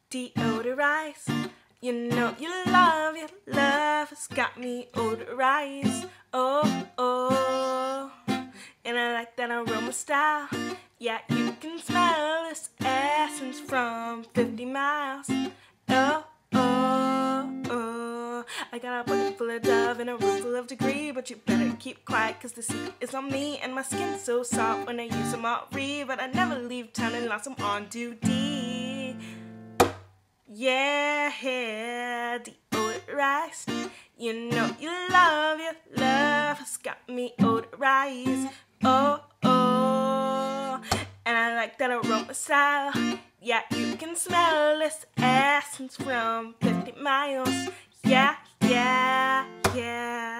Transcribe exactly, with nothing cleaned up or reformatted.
Deodorized. You know you love, your love has got me odorized. Oh, oh. And I like that aroma style. Yeah, you can smell this essence from fifty miles. Oh, oh, oh. I got a bucket full of Dove and a room full of Degree, but you better keep quiet, cause the secret is on me. And my skin's so soft when I use Amari, but I never leave town unless I'm on duty. Yeah, deodorized. You know you love, your love has got me odorized. Oh, oh. And I like that aroma style. Yeah, you can smell this essence from fifty miles. Yeah, yeah, yeah.